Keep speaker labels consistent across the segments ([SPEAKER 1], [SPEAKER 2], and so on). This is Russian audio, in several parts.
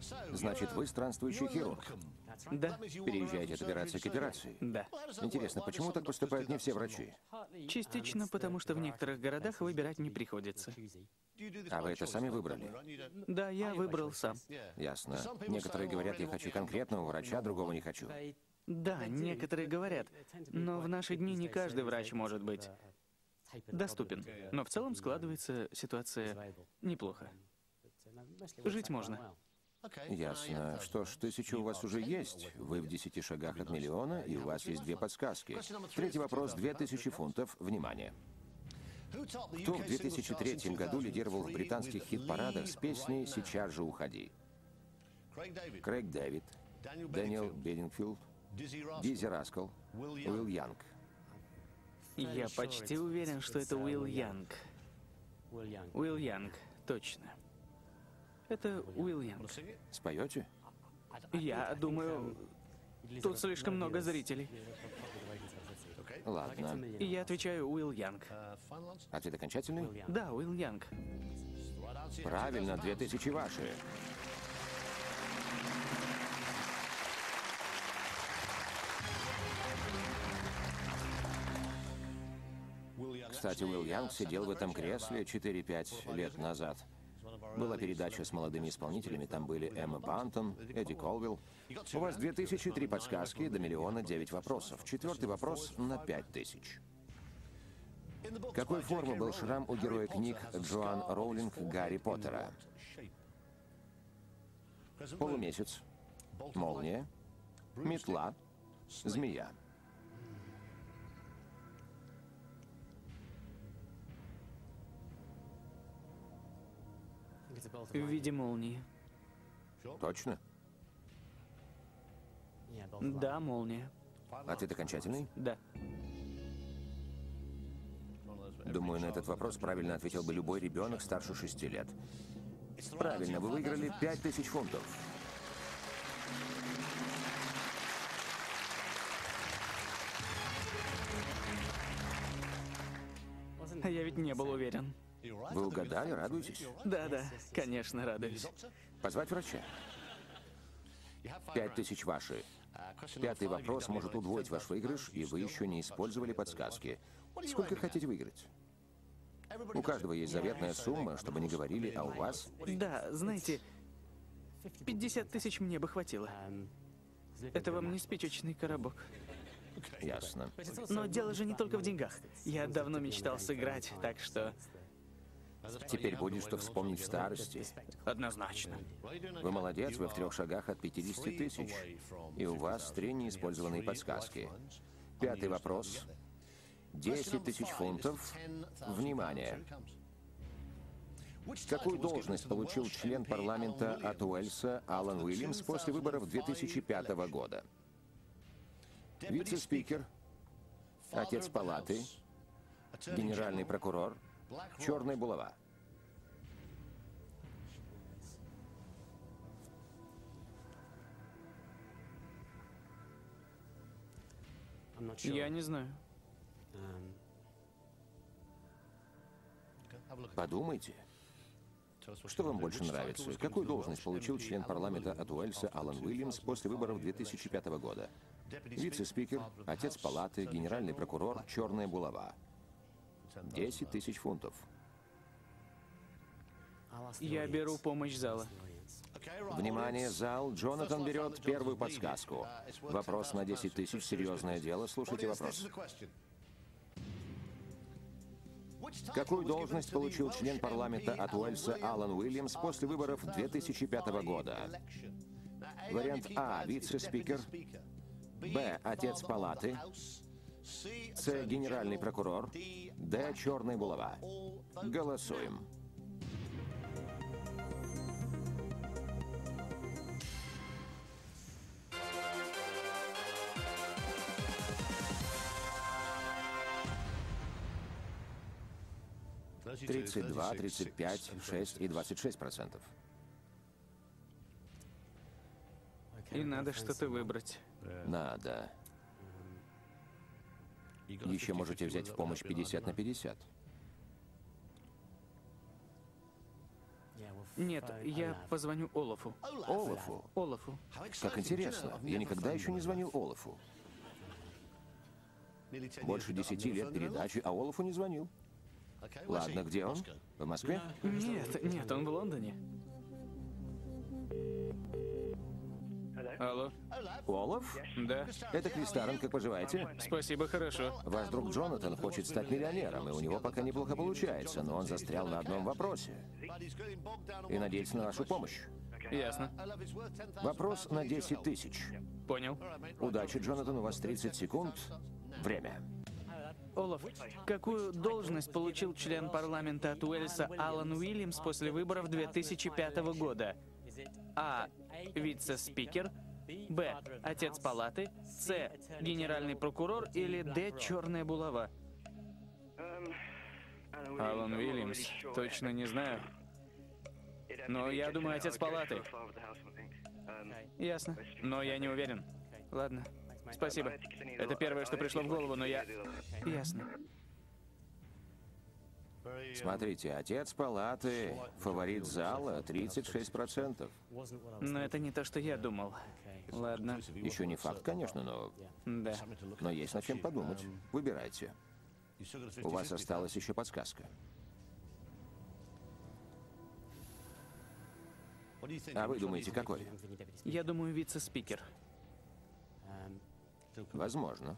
[SPEAKER 1] Значит, вы странствующий хирург.
[SPEAKER 2] Да.
[SPEAKER 1] Переезжаете от операции к операции.
[SPEAKER 2] Да.
[SPEAKER 1] Интересно, почему так поступают не все врачи?
[SPEAKER 2] Частично потому, что в некоторых городах выбирать не приходится.
[SPEAKER 1] А вы это сами выбрали?
[SPEAKER 2] Да, я выбрал сам.
[SPEAKER 1] Ясно. Некоторые говорят, я хочу конкретного врача, другого не хочу.
[SPEAKER 2] Да, некоторые говорят, но в наши дни не каждый врач может быть доступен. Но в целом складывается ситуация неплохо. Жить можно.
[SPEAKER 1] Ясно. Что ж, 1000 у вас уже есть. Вы в 10 шагах от миллиона, и у вас есть 2 подсказки. Третий вопрос. 2000 фунтов. Внимание. Кто в 2003 году лидировал в британских хит-парадах с песней «Сейчас же уходи»? Крейг Дэвид, Дэниел Бедингфилд, Дизи Раскл, Уилл Янг.
[SPEAKER 2] Я почти уверен, что это Уилл Янг. Уилл Янг, точно. Это Уилл Янг.
[SPEAKER 1] Споете?
[SPEAKER 2] Я думаю, тут слишком много зрителей.
[SPEAKER 1] Ладно.
[SPEAKER 2] И я отвечаю Уилл Янг.
[SPEAKER 1] Ответ окончательный?
[SPEAKER 2] Да, Уилл Янг.
[SPEAKER 1] Правильно, 2000 ваши. Кстати, Уилл Янг сидел в этом кресле 4-5 лет назад. Была передача с молодыми исполнителями, там были Эмма Бантон, Эдди Колвилл. У вас 2003 подсказки, до миллиона 9 вопросов. Четвертый вопрос на 5000. Какой формы был шрам у героя книг Джоан Роулинг Гарри Поттера? Полумесяц, молния, метла, змея.
[SPEAKER 2] В виде молнии.
[SPEAKER 1] Точно?
[SPEAKER 2] Да, молния.
[SPEAKER 1] Ответ окончательный?
[SPEAKER 2] Да.
[SPEAKER 1] Думаю, на этот вопрос правильно ответил бы любой ребенок старше 6 лет. Правильно, вы выиграли 5000 фунтов.
[SPEAKER 2] А я ведь не был уверен.
[SPEAKER 1] Вы угадали, радуетесь?
[SPEAKER 2] Да, конечно, радуюсь.
[SPEAKER 1] Позвать врача? 5000 ваши. Пятый вопрос может удвоить ваш выигрыш, и вы еще не использовали подсказки. Сколько хотите выиграть? У каждого есть заветная сумма, чтобы не говорили, а у вас?
[SPEAKER 2] Да, знаете, 50 000 мне бы хватило. Это вам не спичечный коробок.
[SPEAKER 1] Ясно.
[SPEAKER 2] Но дело же не только в деньгах. Я давно мечтал сыграть, так что...
[SPEAKER 1] Теперь будет что вспомнить в старости.
[SPEAKER 2] Однозначно.
[SPEAKER 1] Вы молодец, вы в 3 шагах от 50 000. И у вас 3 неиспользованные подсказки. Пятый вопрос. 10 000 фунтов. Внимание. Какую должность получил член парламента от Уэльса Алан Уильямс после выборов 2005 года? Вице-спикер, отец палаты, генеральный прокурор, черная булава.
[SPEAKER 2] Я не знаю.
[SPEAKER 1] Подумайте. Что вам больше нравится? Какую должность получил член парламента от Уэльса Алан Уильямс после выборов 2005 года? Вице-спикер, отец палаты, генеральный прокурор, черная булава. 10 000 фунтов.
[SPEAKER 2] Я беру помощь зала.
[SPEAKER 1] Внимание, зал. Джонатан берет первую подсказку. Вопрос на 10 000. Серьезное дело. Слушайте вопрос. Какую должность получил член парламента от Уэльса Алан Уильямс после выборов 2005 года? Вариант А. Вице-спикер. Б. Отец палаты. С. Генеральный прокурор. Д. Черная булава. Голосуем. — 32, 35, 6 и 26%.
[SPEAKER 2] И надо что-то выбрать.
[SPEAKER 1] Надо. Еще можете взять в помощь 50 на 50.
[SPEAKER 2] Нет, я позвоню Олафу.
[SPEAKER 1] Олафу?
[SPEAKER 2] Олафу.
[SPEAKER 1] Как интересно. Я никогда еще не звонил Олафу. Больше 10 лет передачи, а Олафу не звонил. Ладно, где он? В Москве?
[SPEAKER 2] Нет, он в Лондоне. Алло?
[SPEAKER 1] Олаф?
[SPEAKER 2] Да.
[SPEAKER 1] Это Крис Таррен, как поживаете?
[SPEAKER 2] Спасибо, хорошо.
[SPEAKER 1] Ваш друг Джонатан хочет стать миллионером, и у него пока неплохо получается, но он застрял на одном вопросе. И надеется на вашу помощь.
[SPEAKER 2] Ясно.
[SPEAKER 1] Вопрос на 10 тысяч.
[SPEAKER 2] Понял.
[SPEAKER 1] Удачи, Джонатан, у вас 30 секунд. Время.
[SPEAKER 2] Олаф, какую должность получил член парламента от Уэльса Алан Уильямс после выборов 2005 года? А. Вице-спикер. Б. Отец палаты. С. Генеральный прокурор. Или Д. Черная булава. Алан Уильямс. Точно не знаю. Но я думаю, отец палаты. Ясно. Но я не уверен. Ладно. Спасибо. Это первое, что пришло в голову, но я... Ясно.
[SPEAKER 1] Смотрите, отец палаты, фаворит зала, 36%.
[SPEAKER 2] Но это не то, что я думал. Ладно.
[SPEAKER 1] Еще не факт, конечно,
[SPEAKER 2] Да.
[SPEAKER 1] но есть над чем подумать. Выбирайте. У вас осталась еще подсказка. А вы думаете, какой?
[SPEAKER 2] Я думаю, вице-спикер.
[SPEAKER 1] Возможно.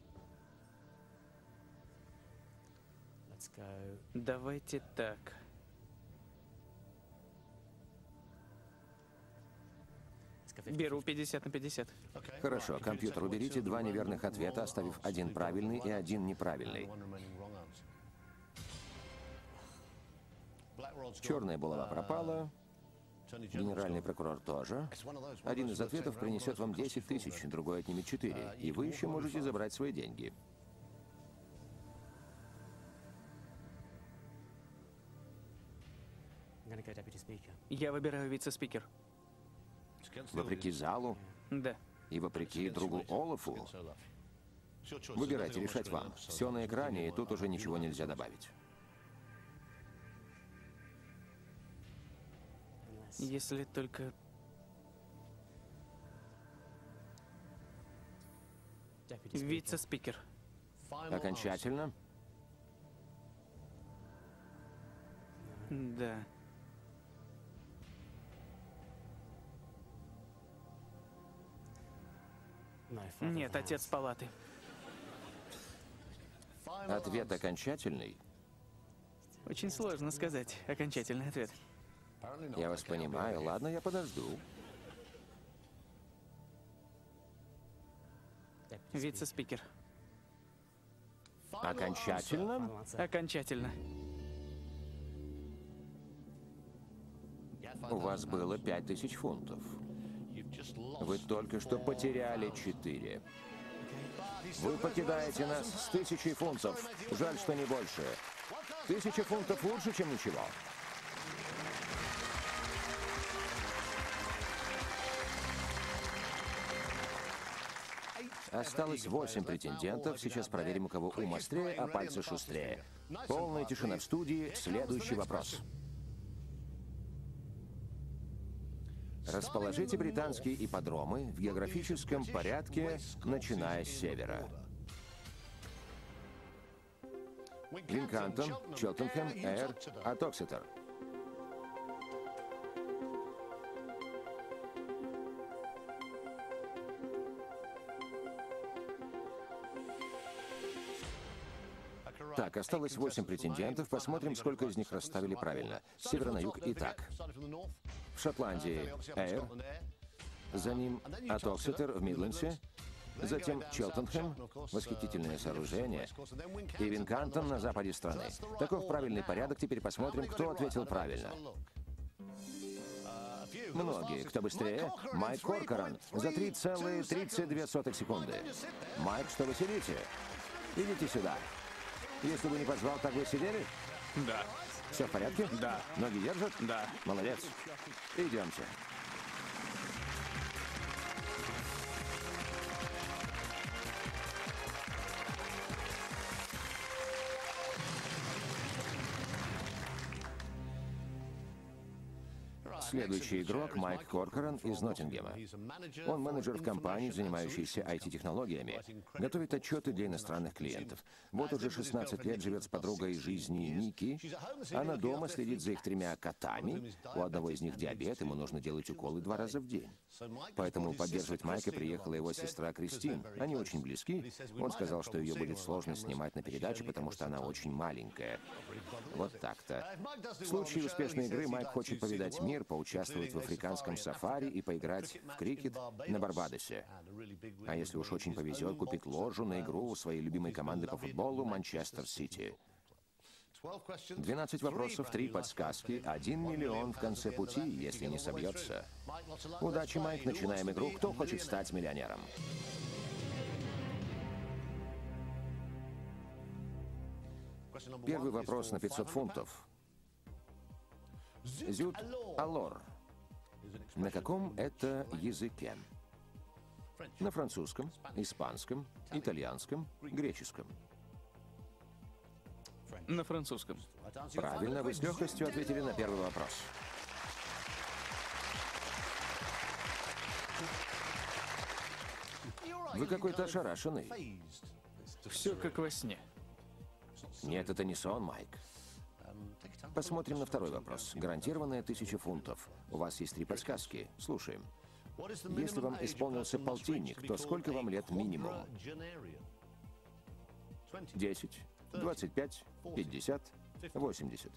[SPEAKER 2] Давайте так. Беру 50 на 50.
[SPEAKER 1] Хорошо, компьютер, уберите два неверных ответа, оставив один правильный и один неправильный. Черная булава пропала. Генеральный прокурор тоже. Один из ответов принесет вам 10 тысяч, другой отнимет 4. И вы еще можете забрать свои деньги.
[SPEAKER 2] Я выбираю вице-спикер.
[SPEAKER 1] Вопреки залу
[SPEAKER 2] Да.
[SPEAKER 1] и вопреки другу Олафу. Выбирайте, решать вам. Все на экране, и тут уже ничего нельзя добавить.
[SPEAKER 2] Если только... Вице-спикер.
[SPEAKER 1] Окончательно?
[SPEAKER 2] Да. Нет, отец палаты.
[SPEAKER 1] Ответ окончательный?
[SPEAKER 2] Очень сложно сказать окончательный ответ.
[SPEAKER 1] Я вас понимаю. Ладно, я подожду.
[SPEAKER 2] Вице-спикер.
[SPEAKER 1] Окончательно?
[SPEAKER 2] Окончательно.
[SPEAKER 1] У вас было 5000 фунтов. Вы только что потеряли 4. Вы покидаете нас с 1000 фунтов. Жаль, что не больше. 1000 фунтов лучше, чем ничего. Осталось 8 претендентов. Сейчас проверим, у кого ум острее, а пальцы шустрее. Полная тишина в студии. Следующий вопрос. Расположите британские ипподромы в географическом порядке, начиная с севера. Линкантон, Челтенхэм, Эйр, Атоксетер. Так, осталось 8 претендентов. Посмотрим, сколько из них расставили правильно. С севера на юг. Итак, в Шотландии Эйр, за ним Атоксетер в Мидлендсе, затем Челтенхэм, восхитительное сооружение, и Винкантон на западе страны. Таков правильный порядок. Теперь посмотрим, кто ответил правильно. Многие. Кто быстрее? Майк Коркоран за 3,32 секунды. Майк, что вы сидите? Идите сюда. Если бы не позвал, так вы сидели?
[SPEAKER 2] Да.
[SPEAKER 1] Все в порядке?
[SPEAKER 2] Да.
[SPEAKER 1] Ноги держат?
[SPEAKER 2] Да.
[SPEAKER 1] Молодец. Идемте. Следующий игрок Майк Коркоран из Ноттингема. Он менеджер в компании, занимающейся IT-технологиями. Готовит отчеты для иностранных клиентов. Вот уже 16 лет живет с подругой жизни Ники. Она дома следит за их 3 котами. У одного из них диабет, ему нужно делать уколы 2 раза в день. Поэтому поддерживать Майка приехала его сестра Кристин. Они очень близки. Он сказал, что ее будет сложно снимать на передаче, потому что она очень маленькая. Вот так-то. В случае успешной игры Майк хочет повидать мир, поучаствовать в африканском сафари и поиграть в крикет на Барбадосе. А если уж очень повезет, купить ложу на игру у своей любимой команды по футболу Манчестер Сити. 12 вопросов, 3 подсказки, 1 миллион в конце пути, если не собьется. Удачи, Майк, начинаем игру. Кто хочет стать миллионером? Первый вопрос на 500 фунтов. Зют Алор. На каком это языке? На французском, испанском, итальянском, греческом.
[SPEAKER 2] На французском.
[SPEAKER 1] Правильно, вы с легкостью ответили на первый вопрос. Вы какой-то ошарашенный.
[SPEAKER 2] Все как во сне.
[SPEAKER 1] Нет, это не сон, Майк. Посмотрим на второй вопрос. Гарантированная 1000 фунтов. У вас есть 3 подсказки. Слушаем. Если вам исполнился полтинник, то сколько вам лет минимум? 10, 25, 50, 80.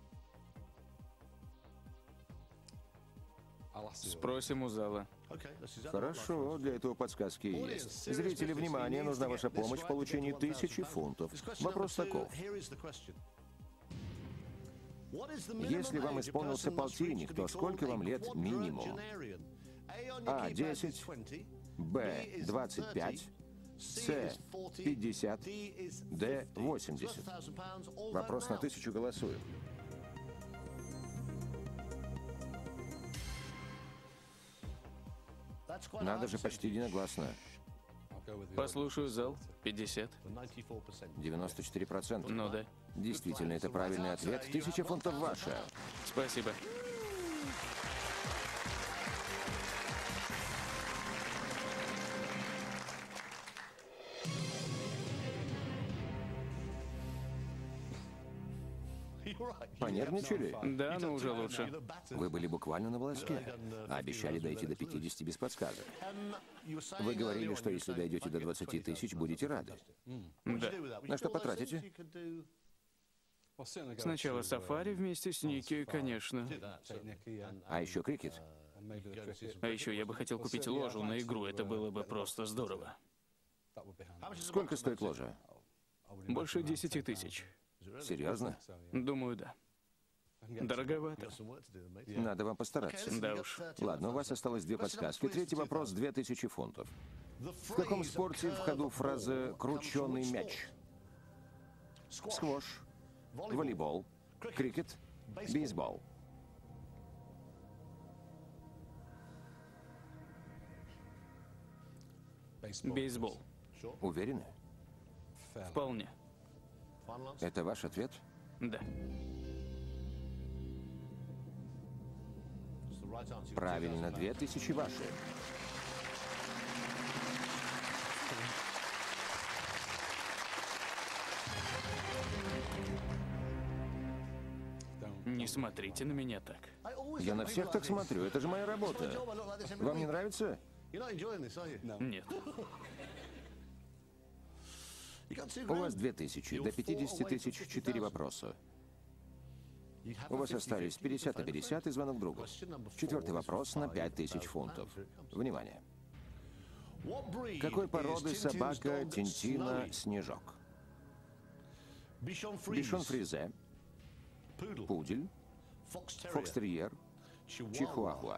[SPEAKER 2] Спросим у зала.
[SPEAKER 1] Хорошо, для этого подсказки есть. Зрители, внимание, нужна ваша помощь в получении 1000 фунтов. Вопрос таков. Если вам исполнился полтинник, то сколько вам лет минимум? А. 10, Б. 25, С. 50, Д. 80. Вопрос на 1000, голосуем. Надо же, почти единогласно.
[SPEAKER 2] Послушаю зал. 50.
[SPEAKER 1] 94%.
[SPEAKER 2] Ну да.
[SPEAKER 1] Действительно, это правильный ответ. 1000 фунтов ваша.
[SPEAKER 2] Спасибо.
[SPEAKER 1] Понервничали?
[SPEAKER 2] Да, но уже лучше.
[SPEAKER 1] Вы были буквально на волоске, а обещали дойти до 50 без подсказок. Вы говорили, что если дойдете до 20 тысяч, будете рады.
[SPEAKER 2] Да.
[SPEAKER 1] На что потратите?
[SPEAKER 2] Сначала сафари вместе с Ники, конечно.
[SPEAKER 1] А еще крикет.
[SPEAKER 2] А еще я бы хотел купить ложу на игру, это было бы просто здорово.
[SPEAKER 1] Сколько стоит ложа?
[SPEAKER 2] Больше 10 тысяч.
[SPEAKER 1] Серьезно?
[SPEAKER 2] Думаю, да. Дороговато.
[SPEAKER 1] Надо вам постараться.
[SPEAKER 2] Да уж.
[SPEAKER 1] Ладно, у вас осталось 2 подсказки. Третий вопрос, 2000 фунтов. В каком спорте в ходу фраза «крученый мяч»? Сквош, волейбол, крикет, бейсбол.
[SPEAKER 2] Бейсбол.
[SPEAKER 1] Уверены?
[SPEAKER 2] Вполне.
[SPEAKER 1] Это ваш ответ?
[SPEAKER 2] Да.
[SPEAKER 1] Правильно, 2000 ваши.
[SPEAKER 2] Не смотрите на меня так.
[SPEAKER 1] Я на всех так смотрю, это же моя работа. Вам не нравится?
[SPEAKER 2] Нет.
[SPEAKER 1] У вас 2000, до 50 тысяч 4 вопроса. У вас остались 50 на 50 и звонок другу. 4-й вопрос на 5000 фунтов. Внимание. Какой породы собака Тинтина Снежок? Бишон Фризе, пудель, фокстерьер, чихуахуа.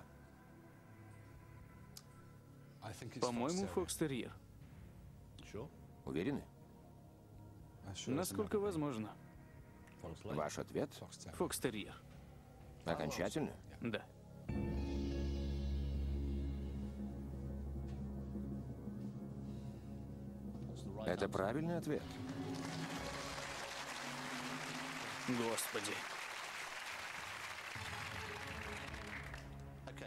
[SPEAKER 2] По-моему, фокстерьер.
[SPEAKER 1] Уверены?
[SPEAKER 2] Насколько возможно.
[SPEAKER 1] Ваш ответ?
[SPEAKER 2] Фокстерьер.
[SPEAKER 1] Окончательно?
[SPEAKER 2] Да.
[SPEAKER 1] Это правильный ответ.
[SPEAKER 2] Господи.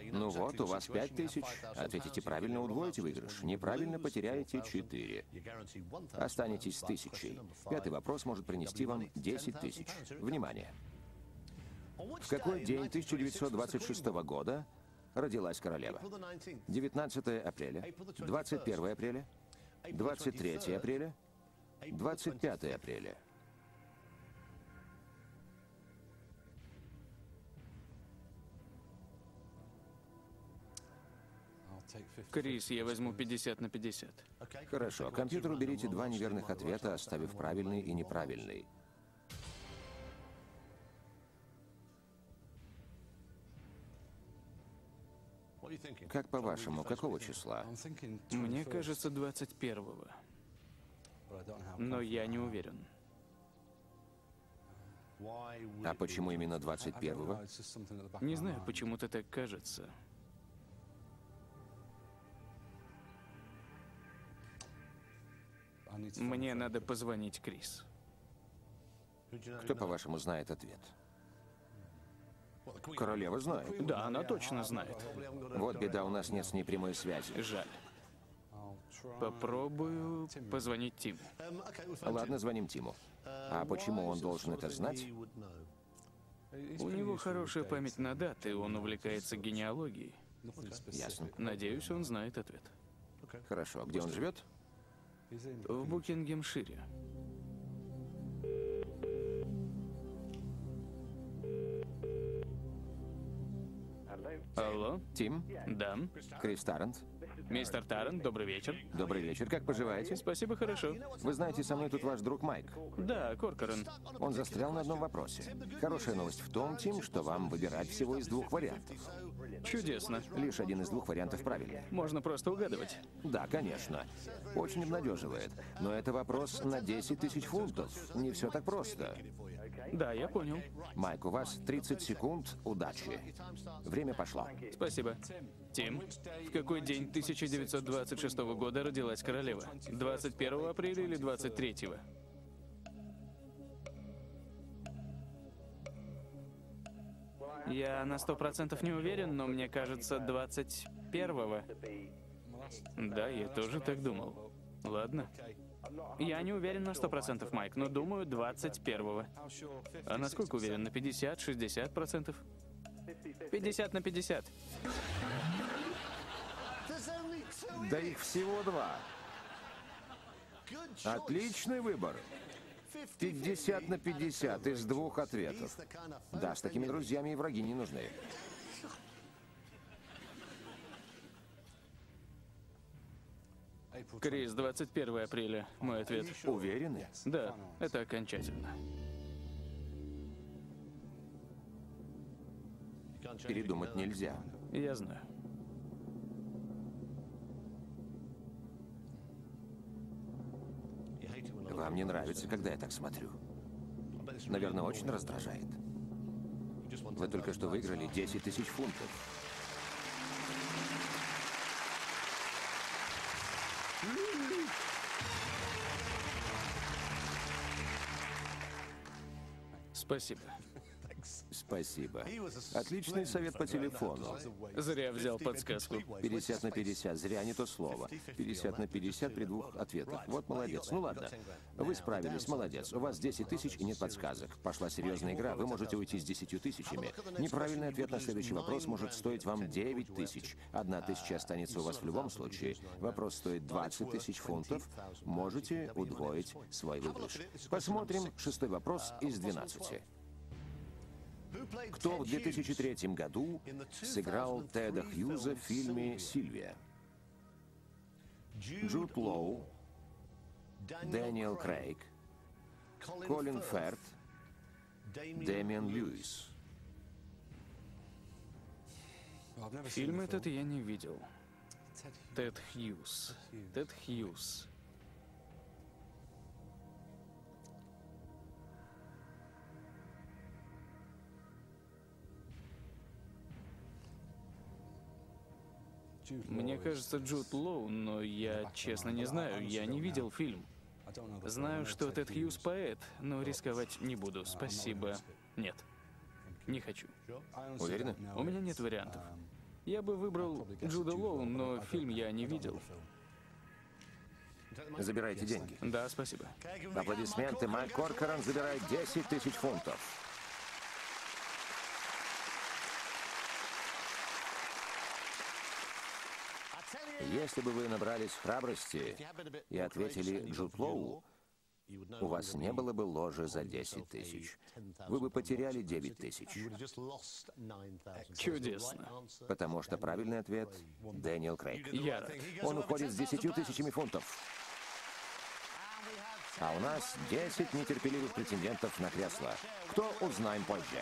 [SPEAKER 1] Ну вот, у вас 5000. Ответите правильно, удвоите выигрыш. Неправильно, потеряете 4. Останетесь с 1000. Пятый вопрос может принести вам 10 тысяч. Внимание! В какой день 1926 года родилась королева? 19 апреля, 21 апреля, 23 апреля, 25 апреля.
[SPEAKER 2] Крис, я возьму 50 на 50.
[SPEAKER 1] Хорошо. Компьютер, уберите 2 неверных ответа, оставив правильный и неправильный. Как по-вашему, какого числа?
[SPEAKER 2] Мне кажется, 21-го. Но я не уверен.
[SPEAKER 1] А почему именно 21-го?
[SPEAKER 2] Не знаю, почему-то так кажется. Мне надо позвонить Крис.
[SPEAKER 1] Кто, по-вашему, знает ответ? Королева знает.
[SPEAKER 2] Да, она точно знает.
[SPEAKER 1] Вот беда, у нас нет с ней прямой связи.
[SPEAKER 2] Жаль. Попробую позвонить Тиму.
[SPEAKER 1] Ладно, звоним Тиму. А почему он должен это знать?
[SPEAKER 2] У него хорошая память на даты, он увлекается генеалогией.
[SPEAKER 1] Ясно.
[SPEAKER 2] Надеюсь, он знает ответ.
[SPEAKER 1] Хорошо. Где он живет?
[SPEAKER 2] В Букингемшире. Алло?
[SPEAKER 1] Тим?
[SPEAKER 2] Да.
[SPEAKER 1] Крис Таррант?
[SPEAKER 2] Мистер Таррант, добрый вечер.
[SPEAKER 1] Добрый вечер. Как поживаете?
[SPEAKER 2] Спасибо, хорошо.
[SPEAKER 1] Вы знаете, со мной тут ваш друг Майк.
[SPEAKER 2] Да, Коркоран.
[SPEAKER 1] Он застрял на одном вопросе. Хорошая новость в том, Тим, что вам выбирать всего из 2 вариантов.
[SPEAKER 2] Чудесно.
[SPEAKER 1] Лишь один из 2 вариантов правильный.
[SPEAKER 2] Можно просто угадывать.
[SPEAKER 1] Да, конечно. Очень обнадеживает. Но это вопрос на 10 тысяч фунтов. Не все так просто.
[SPEAKER 2] Да, я понял.
[SPEAKER 1] Майк, у вас 30 секунд. Удачи. Время пошло.
[SPEAKER 2] Спасибо. Тим, в какой день 1926 года родилась королева? 21 апреля или 23? Я на 100% не уверен, но мне кажется, 21-го. Да, я тоже так думал. Ладно. Я не уверен на 100%, Майк, но думаю, 21-го. А насколько уверен? На 50, 60%? 50 на 50.
[SPEAKER 1] Да их всего 2. Отличный выбор. 50 на 50 из 2 ответов. Да, с такими друзьями и враги не нужны.
[SPEAKER 2] Крис, 21 апреля. Мой ответ.
[SPEAKER 1] Уверены?
[SPEAKER 2] Да, это окончательно.
[SPEAKER 1] Передумать нельзя.
[SPEAKER 2] Я знаю.
[SPEAKER 1] Вам не нравится, когда я так смотрю? Наверное, очень раздражает. Вы только что выиграли 10 тысяч фунтов.
[SPEAKER 2] Спасибо.
[SPEAKER 1] Спасибо. Отличный совет по телефону.
[SPEAKER 2] Зря взял подсказку.
[SPEAKER 1] 50 на 50. Зря не то слово. 50 на 50 при 2 ответах. Вот молодец. Ну ладно. Вы справились. Молодец. У вас 10 тысяч и нет подсказок. Пошла серьезная игра. Вы можете уйти с 10 тысячами. Неправильный ответ на следующий вопрос может стоить вам 9 тысяч. 1 тысяча останется у вас в любом случае. Вопрос стоит 20 тысяч фунтов. Можете удвоить свой выигрыш. Посмотрим 6-й вопрос из 12. Кто в 2003 году сыграл Теда Хьюза в фильме «Сильвия»? Джуд Лоу, Дэниел Крейг, Колин Ферт, Дэмиан Льюис.
[SPEAKER 2] Фильм этот я не видел. Тед Хьюз. Тед Хьюз. Мне кажется, Джуд Лоу, но я честно не знаю, я не видел фильм. Знаю, что Тед Хьюз поэт, но рисковать не буду. Спасибо. Нет. Не хочу.
[SPEAKER 1] Уверены?
[SPEAKER 2] У меня нет вариантов. Я бы выбрал Джуда Лоу, но фильм я не видел.
[SPEAKER 1] Забирайте деньги.
[SPEAKER 2] Да, спасибо.
[SPEAKER 1] Аплодисменты. Майк Коркоран забирает 10 тысяч фунтов. Если бы вы набрались храбрости и ответили Джуд Лоу, у вас не было бы ложи за 10 тысяч. Вы бы потеряли 9 тысяч.
[SPEAKER 2] Чудесно.
[SPEAKER 1] Потому что правильный ответ — Дэниел Крейг.
[SPEAKER 2] Я рад.
[SPEAKER 1] Он уходит с 10 тысячами фунтов. А у нас 10 нетерпеливых претендентов на кресло. Кто, узнаем позже.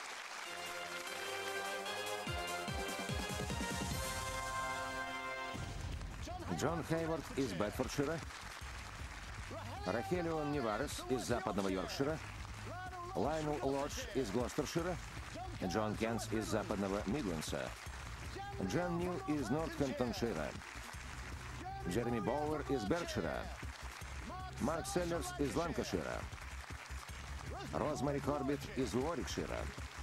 [SPEAKER 1] Джон Хейвард из Бетфордшира, Рахелион Неварес из западного Йоркшира, Лайнел Лодж из Глостершира, Джон Кенс из западного Мидлендса, Джон Нил из Нортхэмптоншира, Джереми Боуэр из Беркшира, Марк Селлерс из Ланкашира, Розмари Корбит из Уорикшира,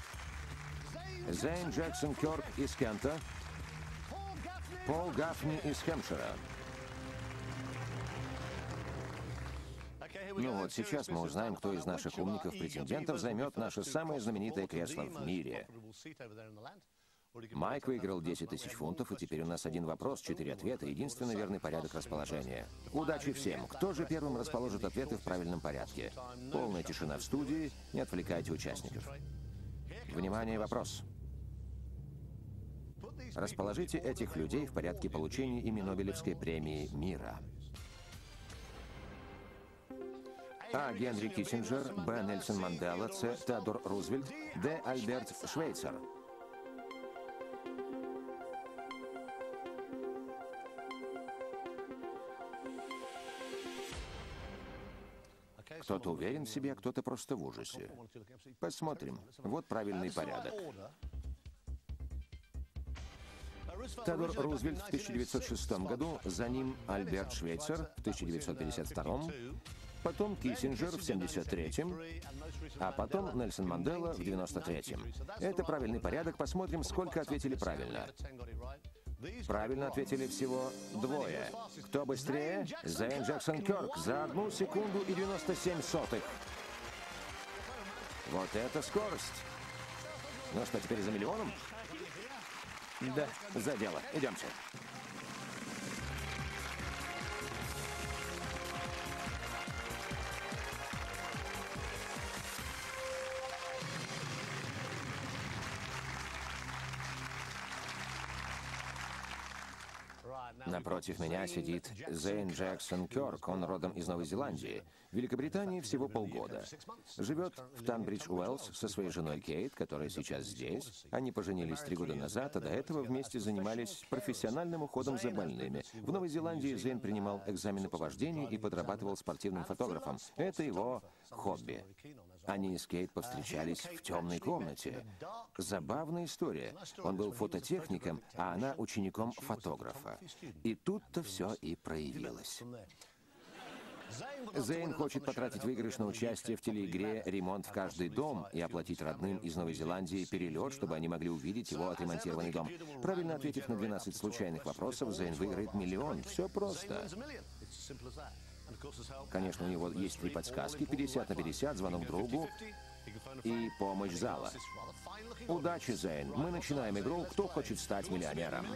[SPEAKER 1] Зейн Джексон Кёрк из Кента, Пол Гафни из Хэмпшира. Ну вот, сейчас мы узнаем, кто из наших умников-претендентов займет наше самое знаменитое кресло в мире. Майк выиграл 10 тысяч фунтов, и теперь у нас один вопрос, 4 ответа, единственный верный порядок расположения. Удачи всем! Кто же первым расположит ответы в правильном порядке? Полная тишина в студии, не отвлекайте участников. Внимание, вопрос. Расположите этих людей в порядке получения ими Нобелевской премии мира. А. Генри Киссинджер, Б. Нельсон Мандела, С. Теодор Рузвельт, Д. Альберт Швейцер. Кто-то уверен в себе, а кто-то просто в ужасе. Посмотрим. Вот правильный порядок. Теодор Рузвельт в 1906 году, за ним Альберт Швейцер в 1952, потом Киссинджер в 1973, а потом Нельсон Мандела в 1993. Это правильный порядок. Посмотрим, сколько ответили правильно. Правильно ответили всего двое. Кто быстрее? Зейн Джексон Кёрк за 1 секунду и 97 сотых. Вот это скорость. Ну что, теперь за миллионом?
[SPEAKER 2] Да.
[SPEAKER 1] За дело. Идемте. Напротив меня сидит Зейн Джексон Кёрк. Он родом из Новой Зеландии. В Великобритании всего полгода. Живет в Танбридж-Уэллс со своей женой Кейт, которая сейчас здесь. Они поженились 3 года назад, а до этого вместе занимались профессиональным уходом за больными. В Новой Зеландии Зейн принимал экзамены по вождению и подрабатывал спортивным фотографом. Это его хобби. Они с Кейт повстречались в темной комнате. Забавная история. Он был фототехником, а она учеником фотографа. И тут-то все и проявилось. Зейн хочет потратить выигрыш на участие в телеигре «Ремонт в каждый дом» и оплатить родным из Новой Зеландии перелет, чтобы они могли увидеть его отремонтированный дом. Правильно ответив на 12 случайных вопросов, Зейн выиграет миллион. Все просто. Конечно, у него есть 3 подсказки: 50 на 50, звонок другу и помощь зала. Удачи, Зейн. Мы начинаем игру «Кто хочет стать миллионером?».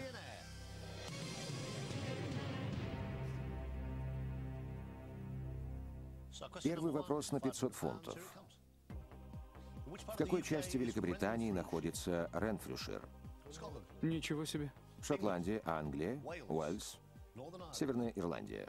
[SPEAKER 1] Первый вопрос на 500 фунтов. В какой части Великобритании находится Ренфрюшир?
[SPEAKER 2] Ничего себе.
[SPEAKER 1] Шотландия, Англия, Уэльс, Северная Ирландия.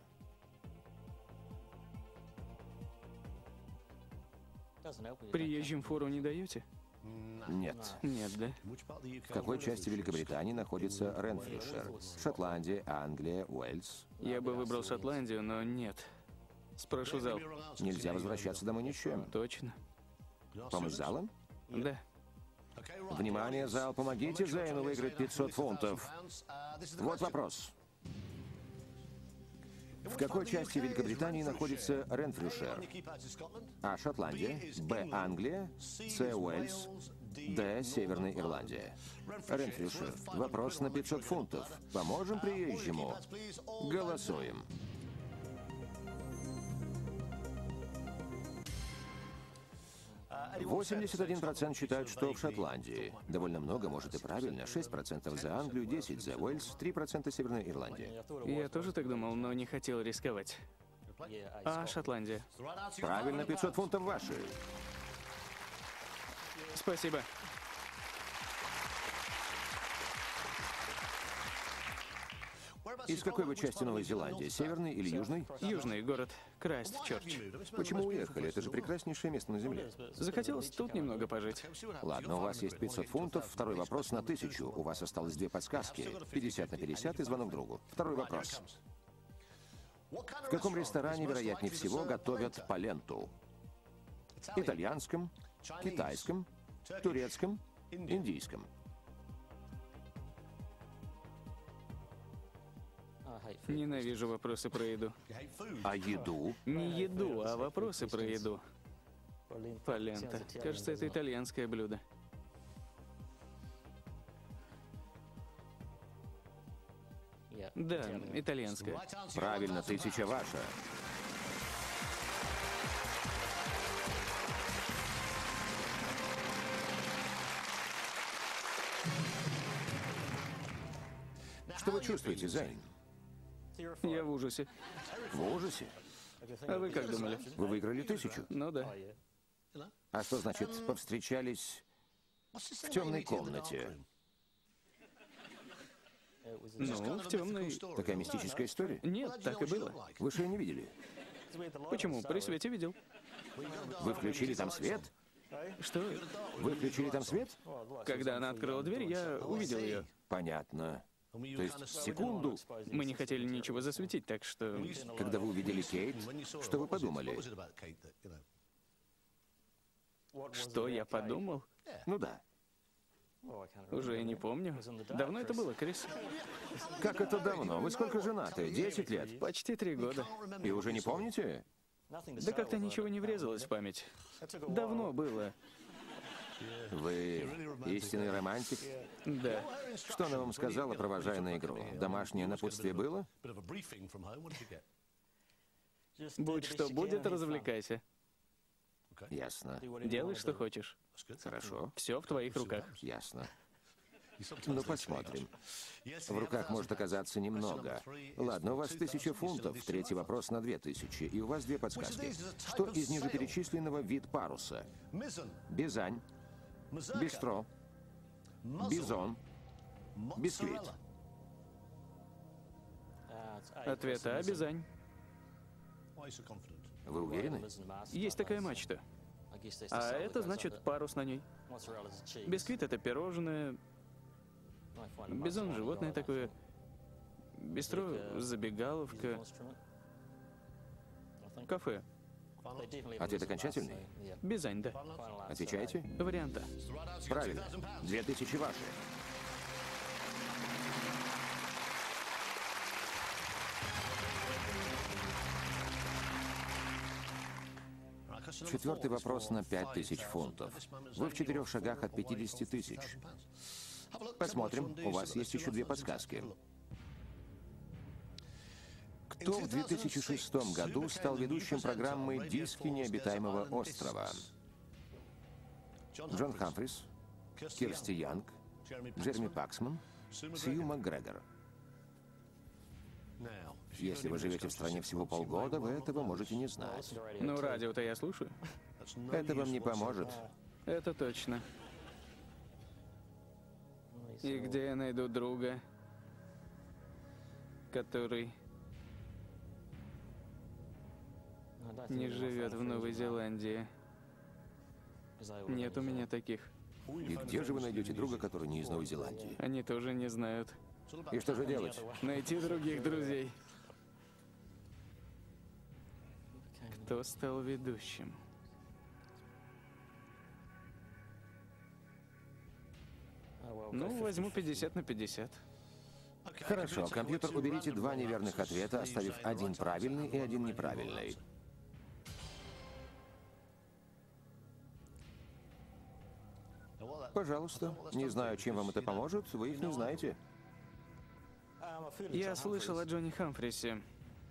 [SPEAKER 2] Приезжим фору не даете?
[SPEAKER 1] Нет.
[SPEAKER 2] Нет, да?
[SPEAKER 1] В какой части Великобритании находится Ренфрюшир? Шотландия, Англия, Уэльс.
[SPEAKER 2] Я бы выбрал Шотландию, но нет. Спрошу зал.
[SPEAKER 1] Нельзя возвращаться домой ни с чем.
[SPEAKER 2] Точно.
[SPEAKER 1] Помощь залом?
[SPEAKER 2] Да.
[SPEAKER 1] Внимание, зал, помогите Зейну выиграть 500 фунтов. Вот вопрос. В какой части Великобритании находится Ренфрюшир? А. Шотландия, Б. Англия, С. Уэльс, Д. Северная Ирландия. Ренфрилшир. Вопрос на 500 фунтов. Поможем приезжему? Голосуем. %81 считают, что в Шотландии. Довольно много, может и правильно. 6% за Англию, 10% за Уэльс, 3% Северная Ирландия.
[SPEAKER 2] Я тоже так думал, но не хотел рисковать. А Шотландия?
[SPEAKER 1] Правильно, 500 фунтов ваши.
[SPEAKER 2] Спасибо.
[SPEAKER 1] Из какой вы части Новой Зеландии? Северный или южный?
[SPEAKER 2] Южный город Крайстчерч.
[SPEAKER 1] Почему уехали? Это же прекраснейшее место на Земле.
[SPEAKER 2] Захотелось тут немного пожить.
[SPEAKER 1] Ладно, у вас есть 500 фунтов. Второй вопрос на 1000. У вас осталось 2 подсказки. 50 на 50 и звонок другу. Второй вопрос. В каком ресторане, вероятнее всего, готовят поленту? Итальянском, китайском, турецком, индийском.
[SPEAKER 2] Ненавижу вопросы про еду.
[SPEAKER 1] А еду?
[SPEAKER 2] Не еду, а вопросы про еду. Полента. Кажется, это итальянское блюдо. Да, итальянское.
[SPEAKER 1] Правильно, 1000 ваша. Что вы чувствуете, Зейн?
[SPEAKER 2] Я в ужасе.
[SPEAKER 1] В ужасе?
[SPEAKER 2] А вы как думали?
[SPEAKER 1] Вы выиграли 1000.
[SPEAKER 2] Ну да.
[SPEAKER 1] А что значит повстречались в темной комнате?
[SPEAKER 2] Ну, в темной...
[SPEAKER 1] Такая мистическая история?
[SPEAKER 2] Нет, так и было.
[SPEAKER 1] Вы что, не видели?
[SPEAKER 2] Почему? При свете видел.
[SPEAKER 1] Вы включили там свет?
[SPEAKER 2] Что?
[SPEAKER 1] Вы включили там свет?
[SPEAKER 2] Когда она открыла дверь, я увидел ее.
[SPEAKER 1] Понятно. То есть секунду,
[SPEAKER 2] Мы не хотели ничего засветить, так что...
[SPEAKER 1] когда вы увидели Кейт, что вы подумали?
[SPEAKER 2] Что я подумал?
[SPEAKER 1] Ну да.
[SPEAKER 2] Уже и не помню. Давно это было, Крис?
[SPEAKER 1] Как это давно? Вы сколько женаты? 10 лет?
[SPEAKER 2] Почти 3 года.
[SPEAKER 1] И уже не помните?
[SPEAKER 2] Да как-то ничего не врезалось в память. Давно было.
[SPEAKER 1] Вы истинный романтик?
[SPEAKER 2] Да.
[SPEAKER 1] Что она вам сказала, провожая на игру? Домашнее напутствие было?
[SPEAKER 2] Будь что будет, развлекайся.
[SPEAKER 1] Ясно.
[SPEAKER 2] Делай, что хочешь.
[SPEAKER 1] Хорошо.
[SPEAKER 2] Все в твоих руках.
[SPEAKER 1] Ясно. Ну, посмотрим. В руках может оказаться немного. Ладно, у вас 1000 фунтов, третий вопрос на 2000, и у вас 2 подсказки. Что из нижеперечисленного вид паруса? Бизань, бистро, бизон, бисквит.
[SPEAKER 2] Ответ А, Бизань.
[SPEAKER 1] Вы уверены?
[SPEAKER 2] Есть такая мачта. А это значит парус на ней. Бисквит — это пирожное. Бизон — животное такое. Бистро — забегаловка. Кафе.
[SPEAKER 1] Ответ окончательный?
[SPEAKER 2] Бизань, да.
[SPEAKER 1] Отвечаете?
[SPEAKER 2] Варианта.
[SPEAKER 1] Правильно. 2000 ваши. Четвертый вопрос на 5000 фунтов. Вы в 4 шагах от 50 000. Посмотрим, у вас есть еще 2 подсказки. Кто в 2006 году стал ведущим программы «Диски необитаемого острова»? Джон Хамфрис, Кирсти Янг, Джереми Паксман, Сью МакГрегор. Если вы живете в стране всего полгода, вы этого можете не знать.
[SPEAKER 2] Ну, радио-то я слушаю.
[SPEAKER 1] Это вам не поможет.
[SPEAKER 2] Это точно. И где я найду друга, который не живет в Новой Зеландии? Нет у меня таких.
[SPEAKER 1] И где же вы найдете друга, который не из Новой Зеландии?
[SPEAKER 2] Они тоже не знают.
[SPEAKER 1] И что же делать?
[SPEAKER 2] Найти других друзей. Кто стал ведущим? Ну, возьму 50 на 50.
[SPEAKER 1] Хорошо, компьютер, уберите 2 неверных ответа, оставив 1 правильный и 1 неправильный. Пожалуйста. Не знаю, чем вам это поможет, вы их не знаете.
[SPEAKER 2] Я слышал о Джонни Хамфрисе.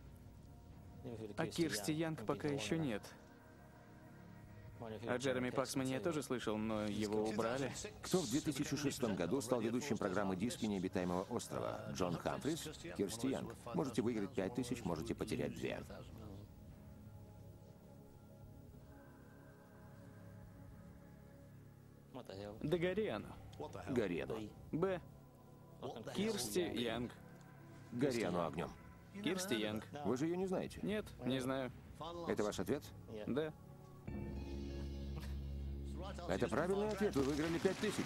[SPEAKER 2] А Кирсти Янг пока еще нет. О Джереми Паксмане я тоже слышал, но его убрали.
[SPEAKER 1] Кто в 2006 году стал ведущим программы «Диски необитаемого острова»? Джон Хамфрис, Кирсти Янг. Можете выиграть 5000, можете потерять 2.
[SPEAKER 2] Да гори оно.
[SPEAKER 1] Гори оно.
[SPEAKER 2] Б. Кирсти Янг.
[SPEAKER 1] Гори оно огнем.
[SPEAKER 2] Кирсти Янг.
[SPEAKER 1] Вы же ее не знаете.
[SPEAKER 2] Нет, не знаю.
[SPEAKER 1] Это ваш ответ?
[SPEAKER 2] Да.
[SPEAKER 1] Это правильный ответ. Вы выиграли 5000.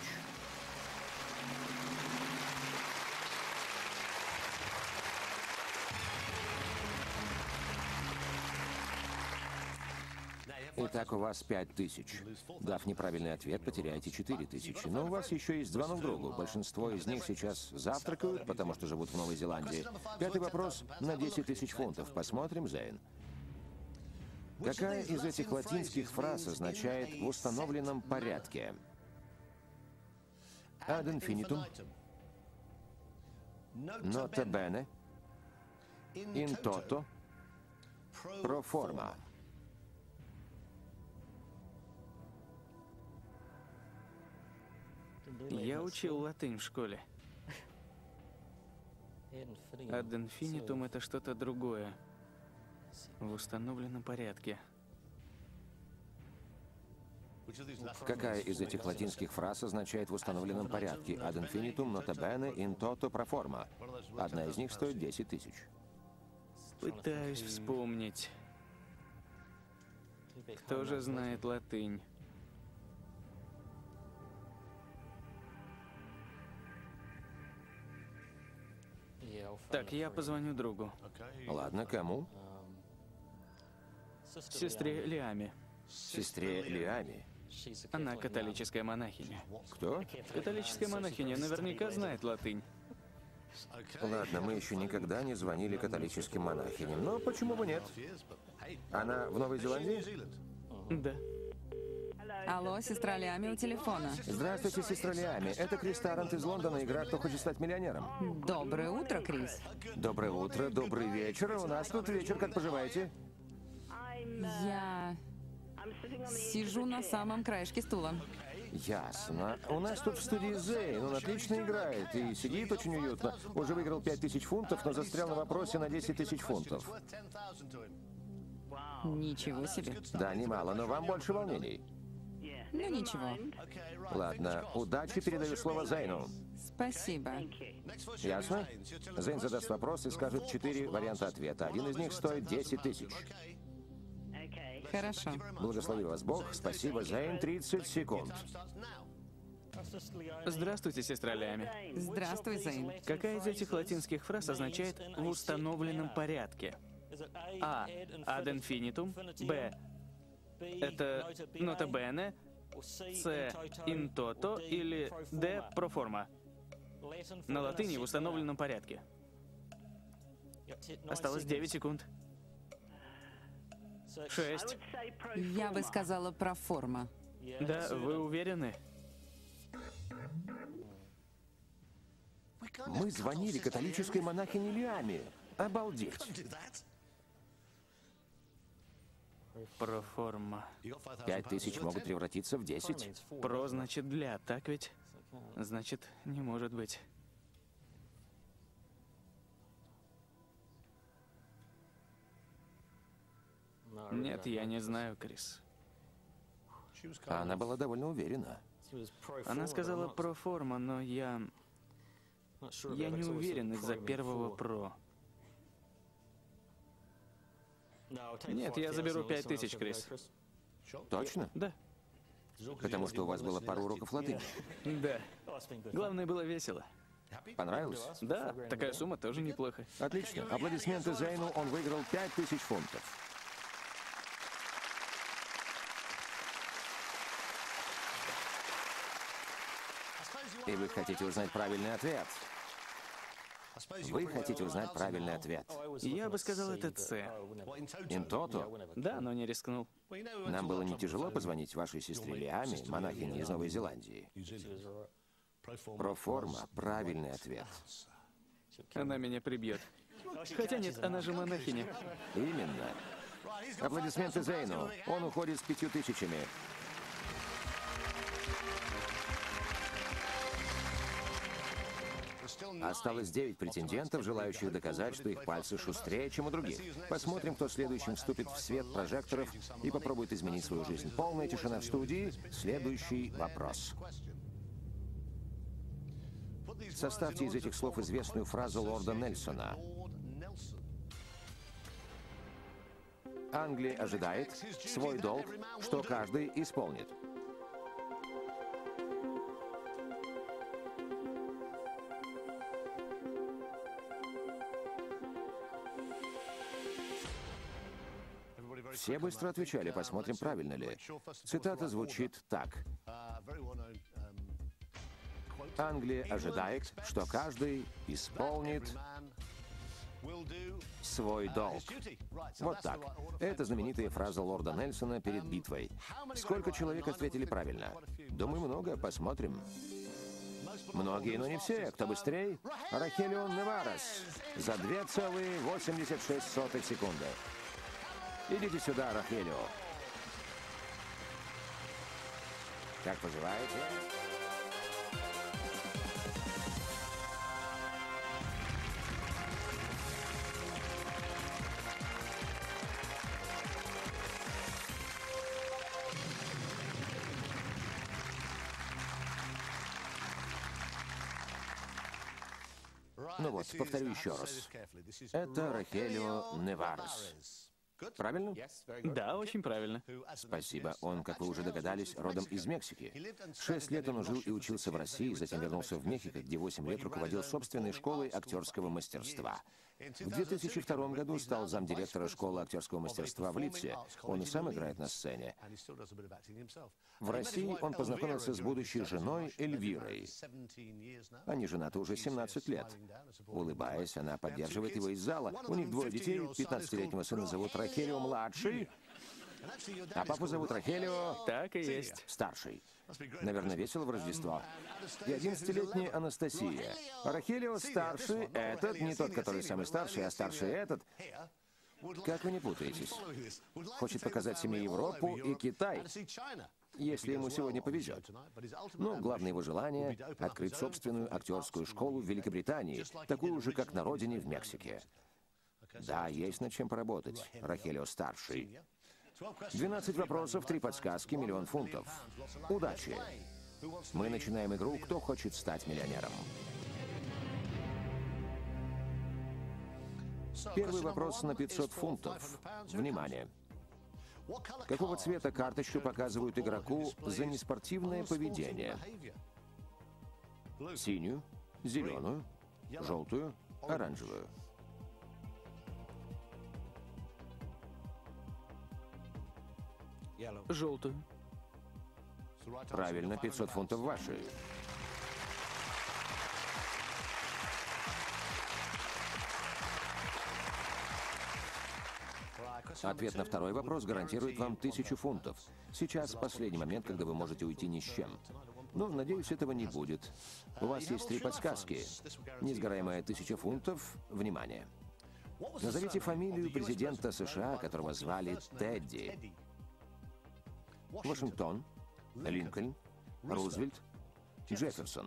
[SPEAKER 1] Итак, у вас 5000. Дав неправильный ответ, потеряете 4000. Но у вас еще есть звонок другу. Большинство из них сейчас завтракают, потому что живут в Новой Зеландии. 5-й вопрос на 10 000 фунтов. Посмотрим, Зейн. Какая из этих латинских фраз означает «в установленном порядке»? Ad infinitum, nota bene, in toto, pro forma.
[SPEAKER 2] Я учил латынь в школе. Ad infinitum — это что-то другое. В установленном порядке.
[SPEAKER 1] Какая из этих латинских фраз означает «в установленном порядке»? Ad infinitum, nota bene, in toto, pro forma. Одна из них стоит 10 000.
[SPEAKER 2] Пытаюсь вспомнить. Кто же знает латынь? Так, я позвоню другу.
[SPEAKER 1] Ладно, кому?
[SPEAKER 2] Сестре Лиаме.
[SPEAKER 1] Сестре Лиаме.
[SPEAKER 2] Она католическая монахиня.
[SPEAKER 1] Кто?
[SPEAKER 2] Католическая монахиня наверняка знает латынь.
[SPEAKER 1] Ладно, мы еще никогда не звонили католическим монахиням, но почему бы нет? Она в Новой Зеландии?
[SPEAKER 2] Да.
[SPEAKER 3] Алло, сестра Лиами у телефона.
[SPEAKER 1] Здравствуйте, сестра Лиами. Это Крис Тарант из Лондона, игра «Кто хочет стать миллионером».
[SPEAKER 3] Доброе утро, Крис.
[SPEAKER 1] Доброе утро, добрый вечер. У нас тут вечер, как поживаете?
[SPEAKER 3] Я сижу на самом краешке стула.
[SPEAKER 1] Ясно. У нас тут в студии Зейн, он отлично играет и сидит очень уютно. Уже выиграл 5000 фунтов, но застрял на вопросе на 10 000 фунтов.
[SPEAKER 3] Ничего себе.
[SPEAKER 1] Да, немало, но вам больше волнений.
[SPEAKER 3] Ну ничего.
[SPEAKER 1] Ладно, удачи, передаю слово Зейну.
[SPEAKER 3] Спасибо.
[SPEAKER 1] Ясно? Зейн задаст вопрос и скажет 4 варианта ответа. Один из них стоит 10 000.
[SPEAKER 3] Хорошо.
[SPEAKER 1] Благослови вас Бог. Спасибо, Зейн. 30 секунд.
[SPEAKER 2] Здравствуйте, сестра Лиами.
[SPEAKER 3] Здравствуй, Зейн.
[SPEAKER 2] Какая из этих латинских фраз означает «в установленном порядке»? А. Ad infinitum. Б. Это nota bene. С. In toto. Или Д. Pro forma. На латыни в установленном порядке. Осталось 9 секунд. 6.
[SPEAKER 3] Я бы сказала про форма.
[SPEAKER 2] Да, вы уверены?
[SPEAKER 1] Мы звонили католической монахине Лиаме. Обалдеть.
[SPEAKER 2] Проформа.
[SPEAKER 1] 5000 могут превратиться в 10.
[SPEAKER 2] Про значит для, так ведь? Значит, не может быть. Нет, я не знаю, Крис.
[SPEAKER 1] Она была довольно уверена.
[SPEAKER 2] Она сказала про форма, но я не уверен из-за первого про. Нет, я заберу 5000, Крис.
[SPEAKER 1] Точно?
[SPEAKER 2] Да.
[SPEAKER 1] Потому что у вас было пару уроков латыни.
[SPEAKER 2] Да. Главное, было весело.
[SPEAKER 1] Понравилось?
[SPEAKER 2] Да, такая сумма тоже неплохо.
[SPEAKER 1] Отлично. Аплодисменты Зейну. Он выиграл 5000 фунтов. И вы хотите узнать правильный ответ? Вы хотите узнать правильный ответ?
[SPEAKER 2] Я бы сказал, это С.
[SPEAKER 1] Интото?
[SPEAKER 2] Да, но не рискнул.
[SPEAKER 1] Нам было не тяжело позвонить вашей сестре Лиаме, монахине из Новой Зеландии. Проформа — правильный ответ.
[SPEAKER 2] Она меня прибьет. Хотя нет, она же монахиня.
[SPEAKER 1] Именно. Аплодисменты Зейну. Он уходит с 5000. Осталось 9 претендентов, желающих доказать, что их пальцы шустрее, чем у других. Посмотрим, кто следующим вступит в свет прожекторов и попробует изменить свою жизнь. Полная тишина в студии. Следующий вопрос. Составьте из этих слов известную фразу лорда Нельсона. Англия ожидает свой долг, что каждый исполнит. Все быстро отвечали, посмотрим, правильно ли. Цитата звучит так. Англия ожидает, что каждый исполнит свой долг. Вот так. Это знаменитая фраза лорда Нельсона перед битвой. Сколько человек ответили правильно? Думаю, много. Посмотрим. Многие, но не все. Кто быстрее? Рахелио Неварес за 2,86 секунды. Идите сюда, Рахелио. Как поживаете? Ну вот, повторю еще раз. Это Рахелио Неварес. Правильно?
[SPEAKER 2] Да, очень правильно.
[SPEAKER 1] Спасибо. Он, как вы уже догадались, родом из Мексики. 6 лет он жил и учился в России, затем вернулся в Мехико, где 8 лет руководил собственной школой актерского мастерства. В 2002 году стал замдиректора школы актерского мастерства в Лидсе. Он и сам играет на сцене. В России он познакомился с будущей женой Эльвирой. Они женаты уже 17 лет. Улыбаясь, она поддерживает его из зала. У них 2 детей. 15-летнего сына зовут Рахелио-младший, а папу зовут Рахелио...
[SPEAKER 2] Так и есть.
[SPEAKER 1] Старший. Наверное, весело в Рождество. И 11-летняя Анастасия. Рахелио старший, этот, не тот, который самый старший, а старший этот. Как вы не путаетесь? Хочет показать семье Европу и Китай, если ему сегодня повезет. Но главное его желание — открыть собственную актерскую школу в Великобритании, такую же, как на родине в Мексике. Да, есть над чем поработать. Рахелио старший. 12 вопросов, 3 подсказки, 1 000 000 фунтов. Удачи! Мы начинаем игру «Кто хочет стать миллионером?». Первый вопрос на 500 фунтов. Внимание! Какого цвета карточку показывают игроку за неспортивное поведение? Синюю, зеленую, желтую, оранжевую.
[SPEAKER 2] Желтую.
[SPEAKER 1] Правильно, 500 фунтов ваши. Ответ на второй вопрос гарантирует вам 1000 фунтов. Сейчас последний момент, когда вы можете уйти ни с чем. Но, надеюсь, этого не будет. У вас есть 3 подсказки. Несгораемая 1000 фунтов. Внимание. Назовите фамилию президента США, которого звали Тедди. Вашингтон, Линкольн, Рузвельт, Джефферсон.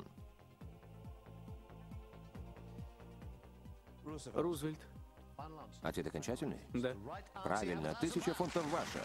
[SPEAKER 2] Рузвельт.
[SPEAKER 1] Ответ окончательный?
[SPEAKER 2] Да.
[SPEAKER 1] Правильно, 1000 фунтов ваша.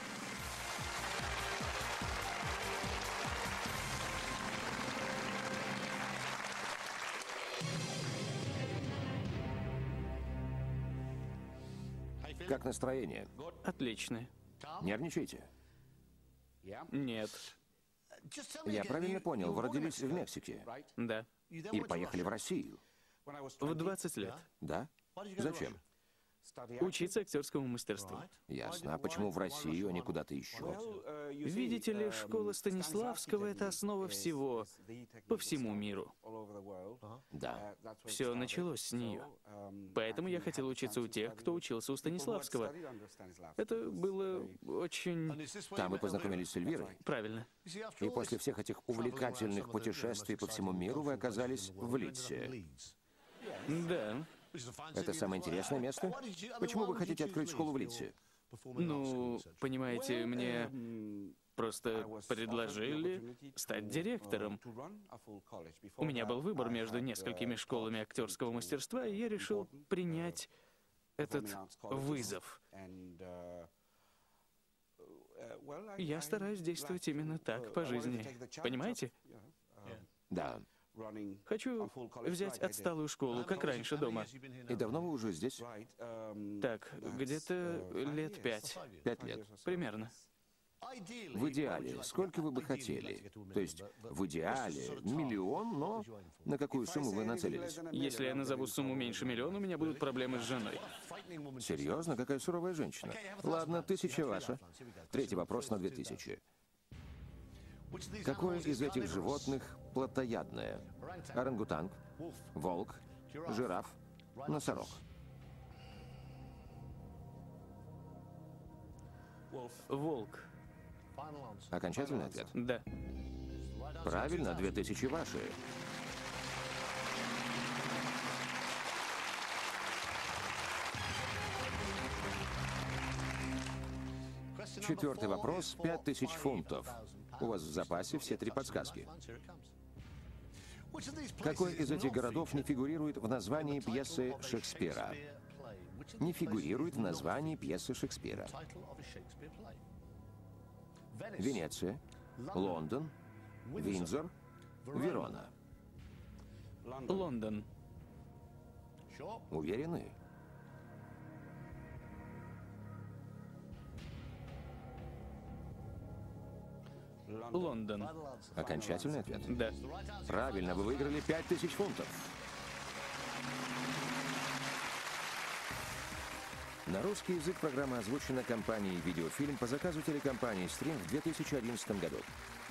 [SPEAKER 1] Как настроение?
[SPEAKER 2] Отлично.
[SPEAKER 1] Нервничайте.
[SPEAKER 2] Нет.
[SPEAKER 1] Я правильно понял, вы родились в Мексике
[SPEAKER 2] Да.
[SPEAKER 1] и поехали в Россию?
[SPEAKER 2] В 20 лет.
[SPEAKER 1] Да? Зачем?
[SPEAKER 2] Учиться актерскому мастерству.
[SPEAKER 1] Ясно. А почему в Россию, а не куда-то еще?
[SPEAKER 2] Видите ли, школа Станиславского — это основа всего, по всему миру.
[SPEAKER 1] Да.
[SPEAKER 2] Все началось с нее. Поэтому я хотел учиться у тех, кто учился у Станиславского. Это было очень...
[SPEAKER 1] Там вы познакомились с Эльвирой?
[SPEAKER 2] Правильно.
[SPEAKER 1] И после всех этих увлекательных путешествий по всему миру вы оказались в Лидсе.
[SPEAKER 2] Да.
[SPEAKER 1] Это самое интересное место? Почему вы хотите открыть школу в Лидсе?
[SPEAKER 2] Ну, понимаете, мне просто предложили стать директором. У меня был выбор между несколькими школами актерского мастерства, и я решил принять этот вызов. Я стараюсь действовать именно так по жизни. Понимаете?
[SPEAKER 1] Да.
[SPEAKER 2] Хочу взять отсталую школу, как раньше дома.
[SPEAKER 1] И давно вы уже здесь?
[SPEAKER 2] Так, где-то лет 5.
[SPEAKER 1] 5 лет.
[SPEAKER 2] Примерно.
[SPEAKER 1] В идеале, сколько вы бы хотели? То есть, в идеале, 1 миллион, но на какую сумму вы нацелились?
[SPEAKER 2] Если я назову сумму меньше миллиона, у меня будут проблемы с женой.
[SPEAKER 1] Серьезно? Какая суровая женщина. Ладно, 1000 ваша. Третий вопрос на 2000. Какое из этих животных плотоядное? Орангутанг, волк, жираф, носорог.
[SPEAKER 2] Волк.
[SPEAKER 1] Окончательный ответ?
[SPEAKER 2] Да.
[SPEAKER 1] Правильно, 2000 ваши. Четвертый вопрос, 5000 фунтов. У вас в запасе все 3 подсказки. Какой из этих городов не фигурирует в названии пьесы Шекспира? Не фигурирует в названии пьесы Шекспира. Венеция, Лондон, Виндзор, Верона.
[SPEAKER 2] Лондон.
[SPEAKER 1] Уверены?
[SPEAKER 2] Лондон.
[SPEAKER 1] Окончательный ответ?
[SPEAKER 2] Да.
[SPEAKER 1] Правильно, вы выиграли 5000 фунтов. На русский язык программа озвучена компанией «Видеофильм» по заказу телекомпании «Стрим» в 2011 году.